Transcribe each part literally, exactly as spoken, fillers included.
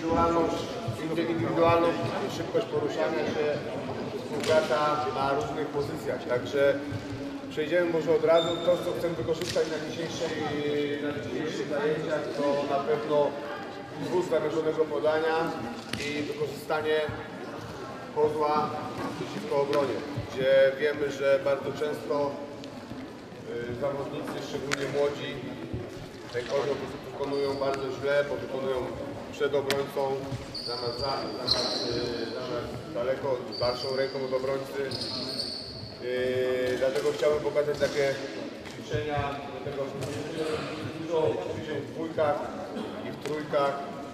indywidualność, indywidualną szybkość poruszania się, współpraca na różnych pozycjach. Także przejdziemy może od razu. To, co chcę wykorzystać na dzisiejszej, na dzisiejszych zajęciach, to na pewno dwóch zamierzonego podania i wykorzystanie kozła przeciwko obronie, gdzie wiemy, że bardzo często y, zawodnicy, szczególnie młodzi, ten kozioł wykonują bardzo źle, bo wykonują przed obrońcą, zamiast, za, zamiast, y, zamiast daleko, dalszą ręką od obrońcy. Yy, dlatego chciałbym pokazać takie ćwiczenia, do tego dużo ćwiczeń w dwójkach i w trójkach.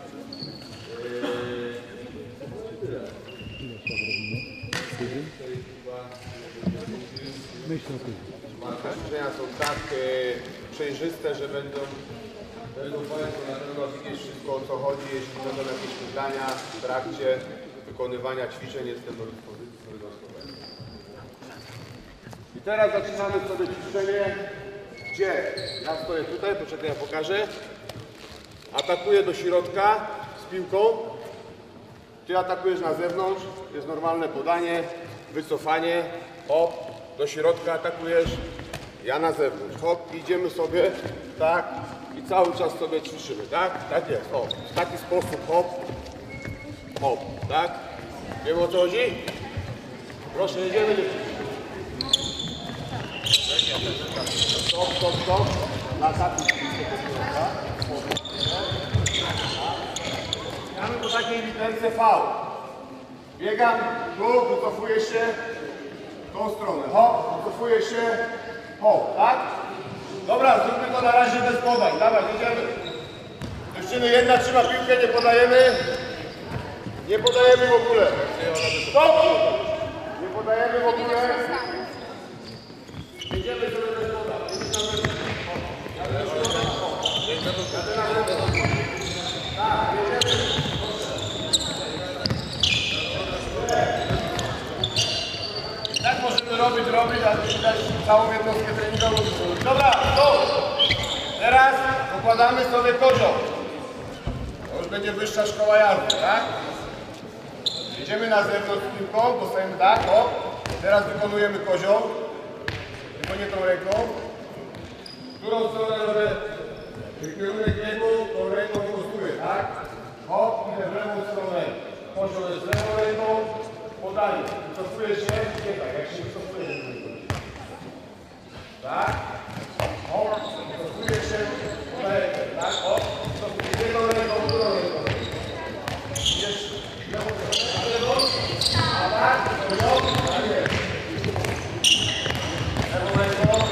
Yy, Te ćwiczenia są tak yy, przejrzyste, że będą, będą Państwo na pewno widzieć wszystko, o co chodzi. Jeśli będą jakieś pytania w trakcie wykonywania ćwiczeń, jestem do dyspozycji. I teraz zaczynamy sobie ćwiczenie, gdzie ja stoję tutaj, poczekaj, ja pokażę. Atakuję do środka z piłką. Ty atakujesz na zewnątrz, jest normalne podanie, wycofanie, hop, do środka atakujesz, ja na zewnątrz, hop, idziemy sobie, tak, i cały czas sobie ćwiczymy, tak? Tak jest, hop, w taki sposób, hop, hop, tak? Wiemy, o co chodzi? Proszę, jedziemy. Stop, stop, stop. Na takiej Mamy po takiej literce V. Biegam tu, wycofuję się w tą stronę. Hop, wycofuję się. Hop, tak? Dobra, zróbmy to na razie bez podań. Dawaj, jedziemy. Dziewczyny, jedna trzyma piłkę, nie podajemy. Nie podajemy w ogóle. Stop! Nie podajemy w ogóle. Jedziemy sobie bez podań. Jadę na lewo. Tak, jedziemy. Tak możemy robić, robić, a widać całą jednostkę treningową. Dobra, to. Teraz układamy sobie kozioł. To już będzie wyższa szkoła jazdy, tak? Jedziemy na zewnątrz z piłką, dostajemy tak, o. Teraz wykonujemy kozioł. Tylko nie tą ręką. Którą stronę robię? Kierunek biegu, tą ręką wykonuję, tak? Hop, idę w lewą stronę. Kozioł jest lewą ręką. Podaję. Wycofuję się. Nie tak, jak się wycofuje. Tak? Hop, wycofuję się. Podaję, tak? Hop, wycofuję jedną ręką, drugą ręką. Idziesz w lewą stronę. A tak? Kozioł? Tak jest. Lewą ręką.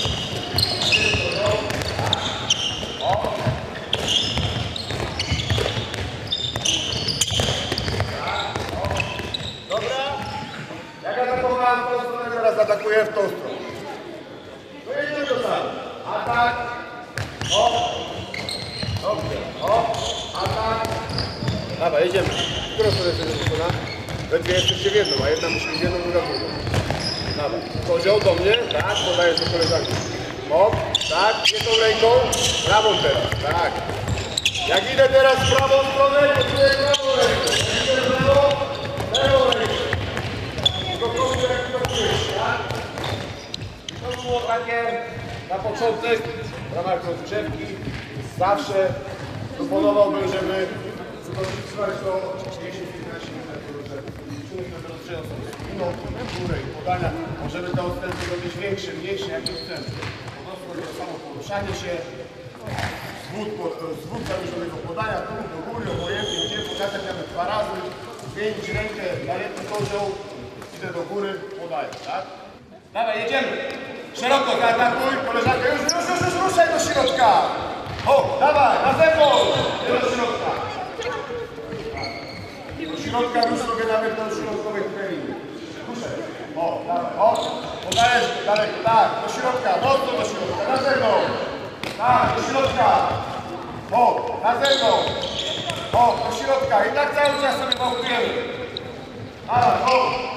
Teraz atakuję w tą stronę. No jedziemy do sam. Atak. Hop. Dobrze. Hop. Atak. Dobra, jedziemy. Którą stronę sobie wykona? We dwie jesteście w jedną, a jedna musi być jedną, druga drugą. Dobra. Kozioł do mnie. Tak, podajesz do koleżanki. Hop. Tak. Jedną ręką. Prawą teraz. Tak. Jak idę teraz w prawą stronę, to czuję prawą ręką. Idę w lewo. Lewą ręką. To było takie na początek w ramach rozgrzewki. Zawsze proponowałbym, żeby wykorzystywać to dziesięć do piętnastu minut rozgrzewki. Dziewczyny, które rozgrzeją sobie spiną, górę i podania. Możemy te odstępy robić większe, mniejsze, jakie chcemy. Po prostu chodzi o samo poruszanie się. Zwód, zwód zamierzonego podania, tu do góry, obojętnie gdzie, pokazać nawet dwa razy. Zmienić rękę na jeden kozioł. Idę do góry, podaję, tak? Dawaj, jedziemy. Szeroko zaatakuj, koleżanka, już, już, już, już ruszaj do środka. O, dawaj, na zewnątrz. Nie do środka. Do środka rusz sobie nawet do środkowej treningu. Ruszaj. O, dawaj, o. Podajesz daleko, tak, do środka, mocno do środka, na zewnątrz. Tak, do środka. O, na zewnątrz. O, do środka. I tak cały czas sobie wałkujemy. Dawaj, o.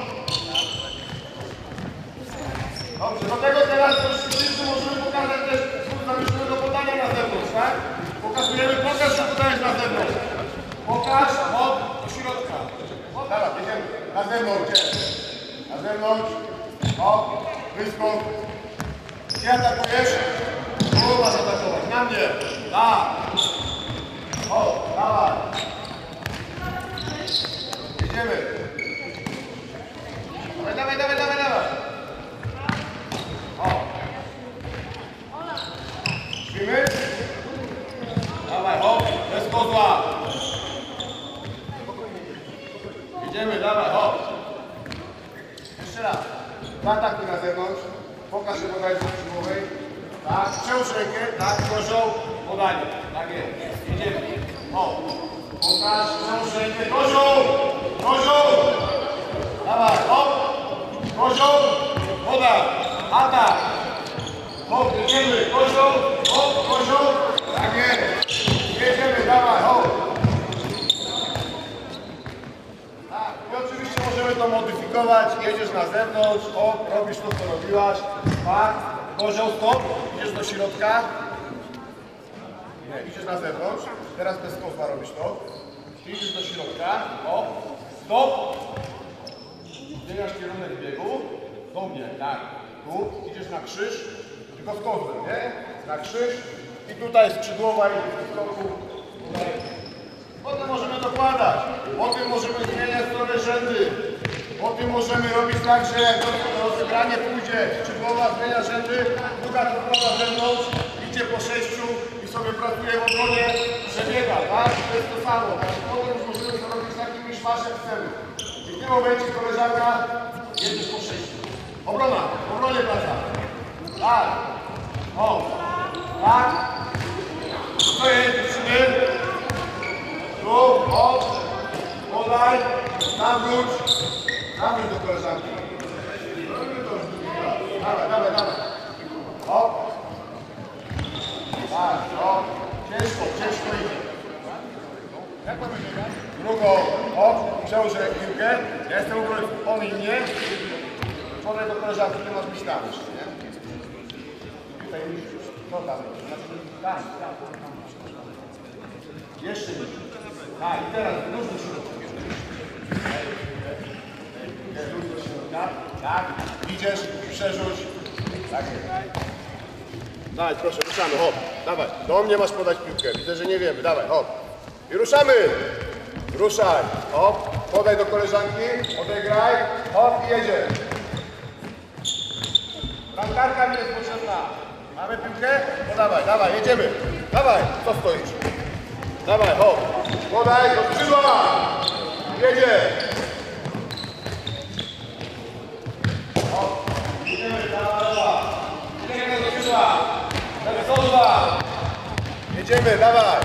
Dobrze, do tego teraz wszyscy możemy pokazać też zwód zamierzonego podania na zewnątrz, tak? Pokazujemy, pokaż, że podajesz na zewnątrz. Pokaż. Pokaż, hop, do środka. Dawaj, jedziemy. Na zewnątrz. Na zewnątrz. Hop, wyskok. Gdzie atakujesz? Tu masz atakować. Na mnie. Tak. Hop, dawaj. Jedziemy. Dawaj, dawaj, dawaj, dawaj, dawaj. Hop. Śpimy? Dawaj, hop, bez kozła. Jedziemy, dawaj, hop. Jeszcze raz. Zaatakuj na zewnątrz. Pokaż się podaj do skrzydłowej. Tak, przełóż rękę, tak, kozioł, podanie. Tak jest. Jedziemy. Hop. Pokaż, przełóż rękę, kozioł, kozioł. Dawaj, hop. Kozioł, podaj. Atak. Hop, jedziemy, kozioł, hop, kozioł. Tak jest. Jedziemy, dawaj, hop. Tak, i oczywiście możemy to modyfikować. Jedziesz na zewnątrz, hop, robisz to, co robiłaś. Tak, kozioł, stop, idziesz do środka. Nie, idziesz na zewnątrz. Teraz bez kozła robisz to. Idziesz do środka, hop, stop. Zmieniasz kierunek biegu. Do mnie, tak. Tu, idziesz na krzyż. Tylko z kozłem, nie? Na krzyż. I tutaj skrzydłowa i w skoku. Potem możemy dokładać. Potem możemy zmieniać stronę rzędy. Potem możemy robić tak, że jak rozegranie pójdzie, skrzydłowa zmienia rzędy, druga skrzydłowa z zewnątrz, idzie po sześciu i sobie pracuje w obronie, przebiega, tak? To jest to samo. Potem już możemy to robić takim miszmaszem chcemy. I w tym momencie koleżanka jedzie po sześciu. Obrona, w obronie praca. Tak. O. Tak. To jest dziewczyny. Tu, hop. Podaj. Nawróć. Nawróć do koleżanki. Dawaj, dawaj, dawaj. Hop. Tak, hop. Ciężko, ciężko idzie. Jak to będzie? Drugą. Hop. Przełóż piłkę. Ja jestem obrońcą. On i mnie. Podaj do koleżanki, nie masz być tam jeszcze, nie? Tutaj już. No tam. Tam, tam, tam. Jeszcze nie. Tak, i teraz nóż do środka. Nóż do środka. Tak. Idziesz, przerzuć. Tak jest. Dawaj, proszę, ruszamy, hop. Dawaj, do mnie masz podać piłkę. Widzę, że nie wiemy. Dawaj, hop. I ruszamy. Ruszaj. Hop. Podaj do koleżanki. Odegraj. Hop i jedzie. Bramkarka mi jest potrzebna. Mamy piłkę? No dawaj, dawaj, jedziemy. Dawaj, co stoisz? Dawaj, hop. Podaj, do skrzydła. Jedzie. Hop. Jedziemy, dawaj, dawaj. Jedziemy do skrzydła. Do skrzydła. Jedziemy, dawaj.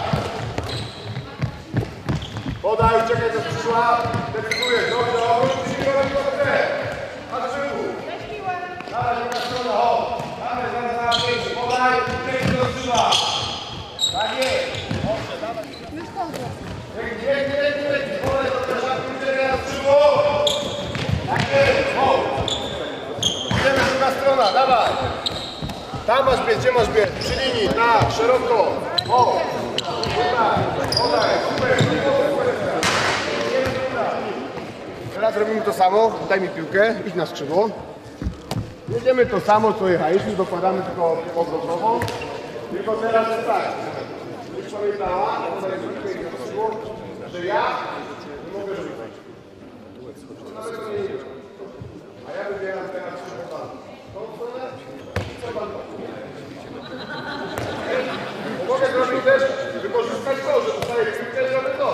Podaj, czekaj do skrzydła. Decydujesz, dobrze, obróć się do grę. Na skrzydłu. Dawaj, druga strona, hop. Dawaj, zaraz, zaraz, wyjść. Podaj, czekaj do skrzydła. Tak jest. Dobrze, dawaj. Pięknie, pięknie, pięknie, pięknie. Podaj do koleżanki, czekaj na skrzydło. Tak jest, hop. Idziemy, druga strona, dawaj. Tam masz biec, gdzie masz biec? Przy linii, tak, szeroko. Hop. Podaj, podaj, super, super. Teraz robimy to samo. Daj mi piłkę, idź na skrzydło. Jedziemy to samo, co jechaliśmy, dokładamy tylko obrotową. Tylko teraz jest tak. Już pamiętała, że ja nie mogę robić. Nawet to nie jest. A ja wybieram teraz trzy pan. Tą stronę, co pan mogę zrobić też, wykorzystać to, że dostaję piłkę i robię to.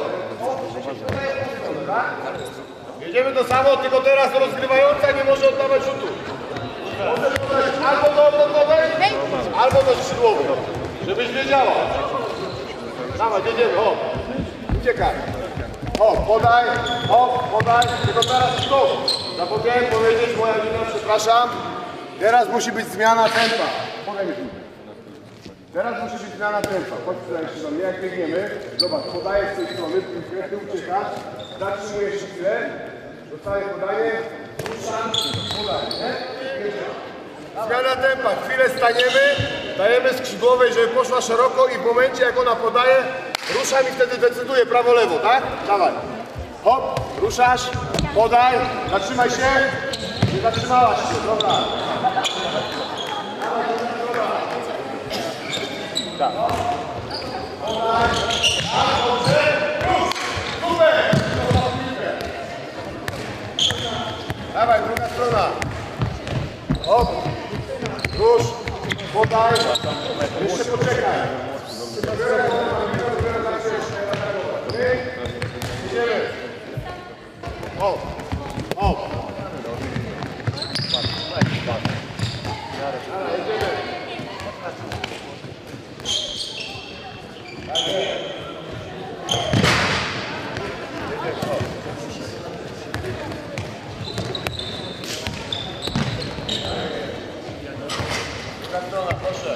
Tak? Jedziemy to samo, tylko teraz rozgrywająca nie może oddawać rzutu. Możesz podać albo do obrotowej, albo do skrzydłowej, żebyś wiedziała. Dawaj, jedziemy, hop. Uciekaj. Hop, podaj, hop, podaj. Tylko teraz stop. Zapomniałem powiedzieć, moja wina, przepraszam. Teraz musi być zmiana tempa. Podaj mi piłkę. Teraz musi być zmiana tempa. Chodź tutaj jeszcze do mnie, jak biegniemy. Zobacz, podajesz z tej strony piłkę, ty uciekasz, zatrzymujesz chwilę, dostaję podanie, ruszam, podaj, nie? Zmiana tempa, chwilę staniemy, dajemy skrzydłowej, żeby poszła szeroko i w momencie jak ona podaje, ruszam i wtedy decyduję prawo-lewo, tak? Dawaj. Hop, ruszasz, podaj, zatrzymaj się. Nie zatrzymałaś się, dobra. Tak. Podaj, tak, dobrze, rusz, super. Dawaj, druga strona. Hop, rusz, podaj, jeszcze poczekaj. Idziemy. Hop, hop. Dobra, jedziemy. Tak jest. Druga strona, proszę.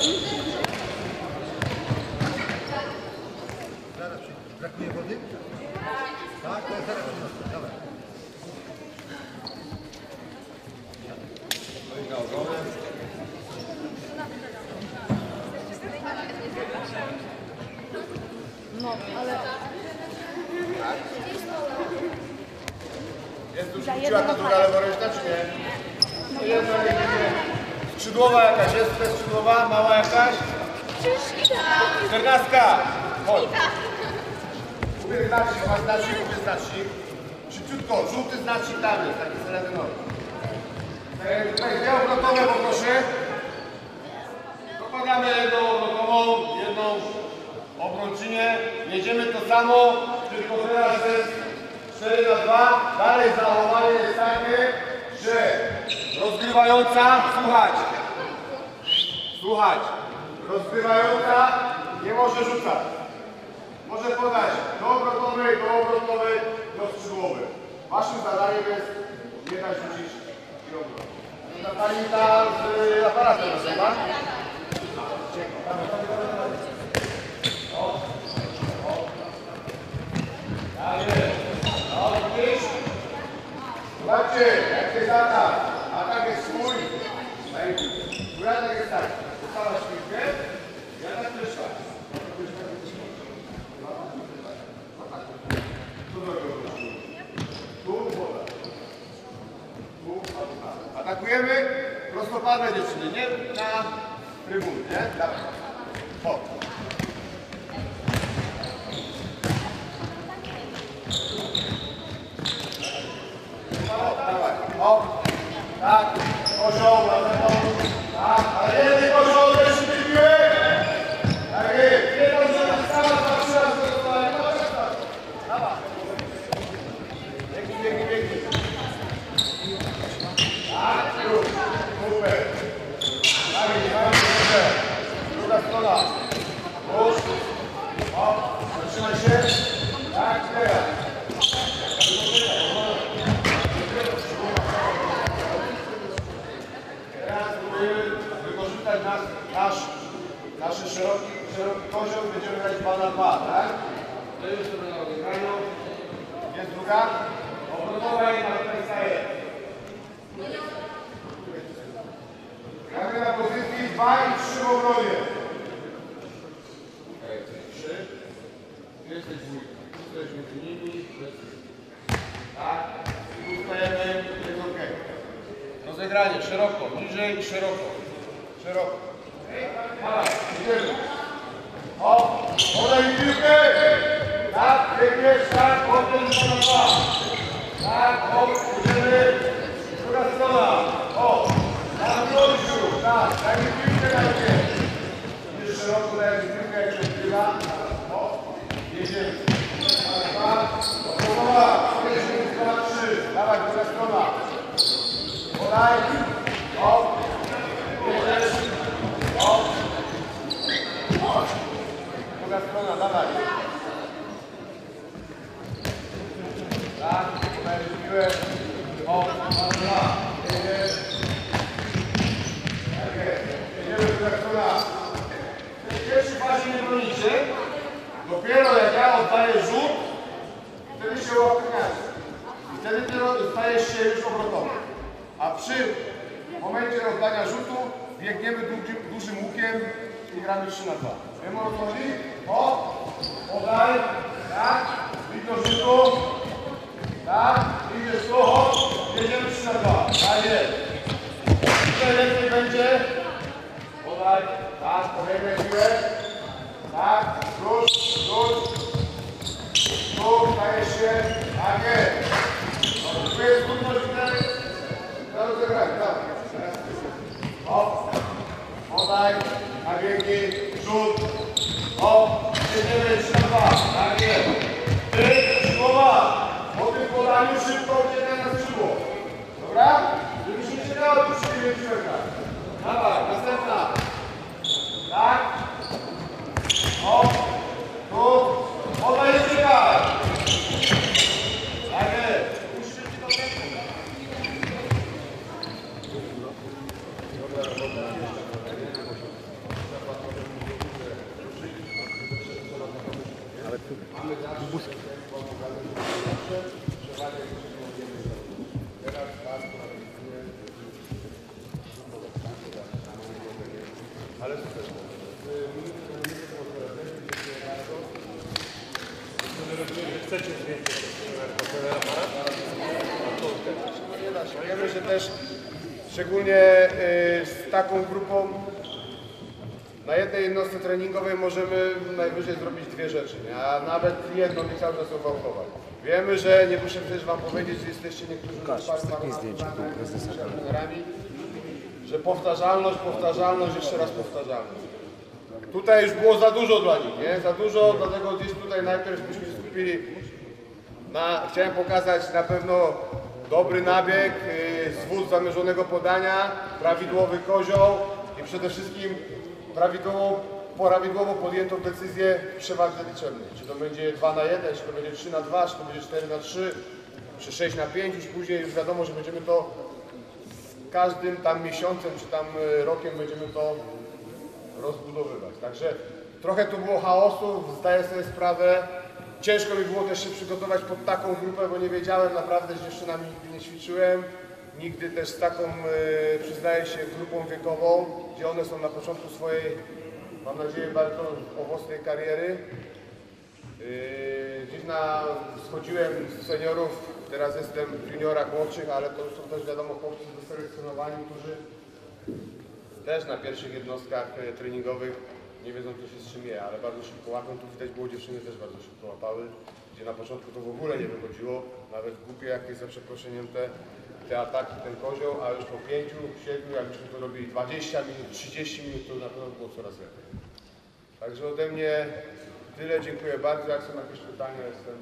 Zaraz brakuje wody? Tak, to zaraz przyniosę. Dobra. No, ale... Jest tu rzuciła ta druga leworęczna, czy nie? No jedna, nie, nie, nie. Skrzydłowa jakaś jest, to jest skrzydłowa, mała jakaś? Czternastka! Chodź. Kupię znacznik, masz znacznik, kupię znacznik. Szybciutko, żółty znacznik tam jest, taki seledynowy. Tutaj dwie obrotowe poproszę. Dokładamy jedną obrotową, jedną obrończynię. Jedziemy to samo, tylko teraz jest cztery na dwa. Dalej zachowanie jest takie, że rozgrywająca, słuchać, słuchać, rozgrywająca nie może rzucać. Może podać do obrotowej, do obrotowej, do skrzydłowej. Waszym zadaniem jest nie dać rzucić i obrot. Ta pani ta z aparatem nazywa? Tak jest. No, widzisz? Zobaczcie, jak jest atak. Atak jest swój. Twój atak jest tak. Ustawasz piłkę i atak też tak. Tu woda. Tu atakujemy prostopadłe dziewczyny, nie na trybuny, nie? Dawaj. Hop. Hop, dawaj. Hop. Tak. Kozioł, na zewnątrz. Tak, ale nie tylko kozioł, też się piłkę. Tak jest. Nie to, że sama patrzy raz do dostania. Dawaj. Biegnij, biegnij, biegnij. Tak, już. Super. Tak jest, tak jest. Druga strona. Już. Hop. Zatrzymaj się. Tak, teraz. Teraz spróbujemy wykorzystać nasz, nasz, nasz szeroki, szeroki kozioł. Będziemy grać dwa na dwa, tak? To już sobie na rozegraniu. Jest druga. Obrotowa i na tutaj staje. Gramy na pozycji dwa i trzy w obronie. trzy. Tu jesteś dwójka. Tu jesteś między nimi. Tak. I tu stajemy. Jest ok. Rozegranie. Szeroko. Niżej i szeroko. Szeroko. Dawaj. Idziemy. O! Podaj piłkę! Tak. Biegniesz. Tak. Potem dwa na dwa. Tak. O. Idziemy. Druga strona. O. Na wróciu, tak, dajmy piłkę na mnie. Idziesz szeroko, dajmy piłkę, jak się odkrywa. O, jedziemy. Dwa, dwa, jedziemy, dwa, trzy. Dawaj, druga strona. Podaj. O, jedziesz. O. Druga strona, dawaj. Tak, dajmy piłkę. O, dwa, dwa. Jedziesz. W pierwszej fazie nie bronicie, dopiero jak ja oddaję rzut, wtedy się uaktywniacie. I wtedy ty stajesz się już obrotowy. A przy momencie rozdania rzutu biegniemy dużym, dużym łukiem i gramy trzy na dwa. Wiemy o co chodzi? O, podaj, tak, i do rzutu, tak, idziesz tu, chodź, jedziemy trzy na dwa. Tak jest. Tutaj lepiej będzie. Podaj, tak, kolejne siłę. Tak, rzuć, rzuć. Tu, stajesz się, tak jest. Tu jest trudność tutaj. No rozegraj, tak. Hop, podaj, nabiegi, rzut. Hop, jedziemy trzy na dwa, tak jest. Ty, szkoła, po tym podaniu szybko uciekaj na skrzydło. Dobra? Żeby się nie dało, już się nie czekać. Dawaj, następna. Tak. Hop, tu, podaj, uciekaj. Tak jest. Musisz się do tego. Ale super. Chcecie zdjęcie? Nie da się. Wiemy, że też szczególnie y, z taką grupą na jednej jednostce treningowej możemy najwyżej zrobić dwie rzeczy, nie? A nawet jedną i cały czas uwałkować. Wiemy, że nie muszę też wam powiedzieć, że jesteście niektórzy z Państwa trenerami, że powtarzalność, powtarzalność, jeszcze raz powtarzalność. Tutaj już było za dużo dla nich, nie? Za dużo, dlatego gdzieś tutaj najpierw byśmy się skupili na, chciałem pokazać na pewno dobry nabieg, yy, zwód zamierzonego podania, prawidłowy kozioł i przede wszystkim prawidłowo, prawidłowo podjętą decyzję w przewadze liczebnej. Czy to będzie dwa na jeden, czy to będzie trzy na dwa, czy to będzie cztery na trzy, czy sześć na pięć, już później już wiadomo, że będziemy to z każdym tam miesiącem, czy tam rokiem będziemy to rozbudowywać. Także trochę tu było chaosu, zdaję sobie sprawę. Ciężko mi było też się przygotować pod taką grupę, bo nie wiedziałem naprawdę, z dziewczynami nigdy nie ćwiczyłem. Nigdy też z taką, yy, przyznaję się, grupą wiekową, gdzie one są na początku swojej, mam nadzieję, bardzo owocnej kariery. Yy, gdzieś na, schodziłem z seniorów, teraz jestem w juniorach młodszych, ale to są też wiadomo chłopcy doselekcjonowani, którzy też na pierwszych jednostkach treningowych nie wiedzą, co się z czym je, ale bardzo szybko łapią. Tu widać było, dziewczyny też bardzo szybko łapały, gdzie na początku to w ogóle nie wychodziło, nawet głupie jakieś za przeproszeniem te, te ataki, ten kozioł, a już po pięciu, siedmiu, jakbyśmy to robili dwadzieścia minut, trzydzieści minut, to na pewno było coraz lepiej. Także ode mnie tyle, dziękuję bardzo. Jak są jakieś pytania, jestem...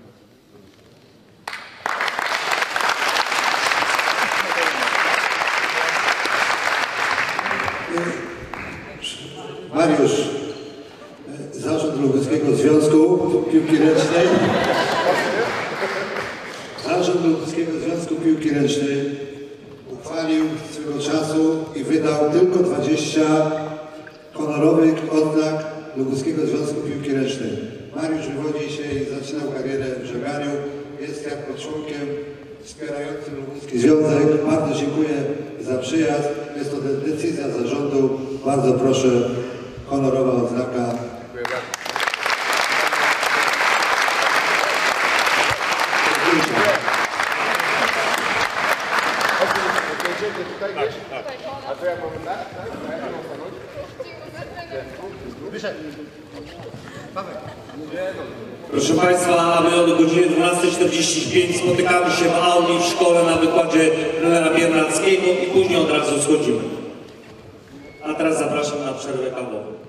Mariusz, Zarząd Lubuskiego Związku Piłki Ręcznej Zarząd Lubuskiego Związku Piłki Ręcznej uchwalił swego czasu i wydał tylko dwadzieścia honorowych odznak Lubuskiego Związku Piłki Ręcznej. Mariusz wywodzi się i zaczynał karierę w żeganiu. Jest jako członkiem wspierającym Lubuski Związek. Bardzo dziękuję za przyjazd. Jest to decyzja zarządu. Bardzo proszę, honorowa odznaka. Dziękuję bardzo. Będziecie tutaj gdzieś? A to jak mamy tak? Tak? A jak mam stanąć? Wyszedł. Paweł. Proszę Państwa, a my od godziny dwunastej czterdzieści pięć spotykamy się w auli w szkole na wykładzie trenera Biernackiego i później od razu schodzimy. A teraz zapraszam na przerwę kawową.